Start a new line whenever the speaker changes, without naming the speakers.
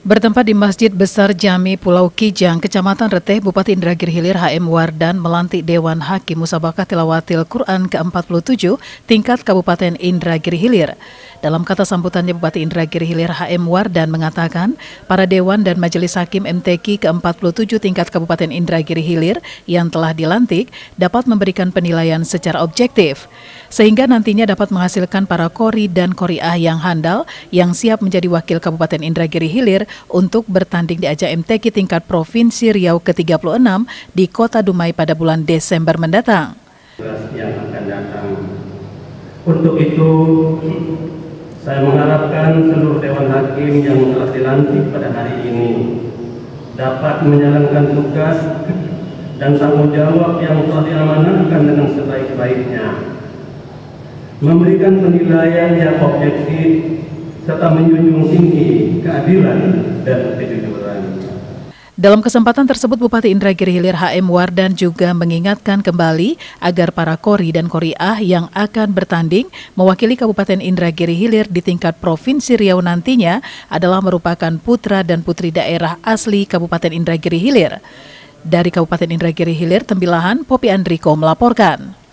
Bertempat di Masjid Besar Jami Pulau Kijang, Kecamatan Reteh, Bupati Indragiri Hilir HM Wardan melantik Dewan Hakim Musabakah Tilawatil Quran ke-47 tingkat Kabupaten Indragiri Hilir. Dalam kata sambutannya, Bupati Indragiri Hilir HM Wardan mengatakan, para Dewan dan Majelis Hakim MTQ ke-47 tingkat Kabupaten Indragiri Hilir yang telah dilantik dapat memberikan penilaian secara objektif, sehingga nantinya dapat menghasilkan para kori dan koriah yang handal yang siap menjadi wakil Kabupaten Indragiri Hilir untuk bertanding di ajang MTQ tingkat Provinsi Riau ke-36 di Kota Dumai pada bulan Desember mendatang.
Yang akan datang. Untuk itu, saya mengharapkan seluruh Dewan Hakim yang telah dilantik pada hari ini dapat menjalankan tugas dan tanggung jawab yang telah diamanahkan dengan sebaik-baiknya, memberikan penilaian yang objektif, serta menjunjung tinggi keadilan dan kejujuran.
Dalam kesempatan tersebut, Bupati Indragiri Hilir HM Wardan juga mengingatkan kembali agar para kori dan koriah yang akan bertanding mewakili Kabupaten Indragiri Hilir di tingkat Provinsi Riau nantinya adalah merupakan putra dan putri daerah asli Kabupaten Indragiri Hilir. Dari Kabupaten Indragiri Hilir, Tembilahan, Popi Andriko melaporkan.